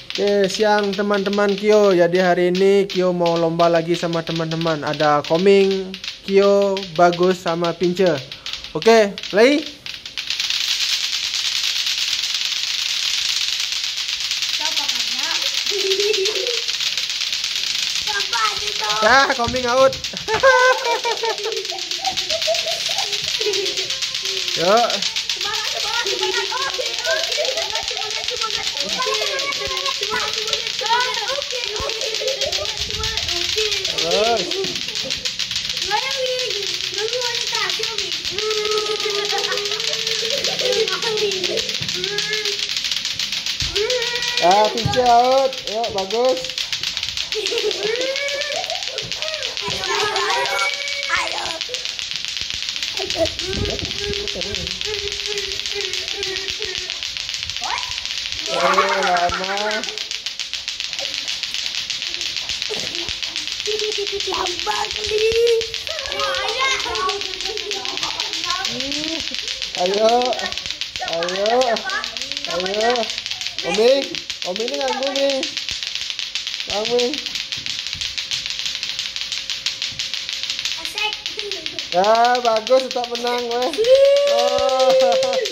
Oke, siang teman-teman Kyo. Jadi hari ini Kyo mau lomba lagi sama teman-teman. Ada Koming, Kyo, Bagus sama Pince. Oke, play. Ya, Koming out. Yuk. Ya, Pince out. Yuk, Bagus. Lama. Ayo, Oming ini ganggu Ming. Ya, Bagus tetap menang weh. Oh.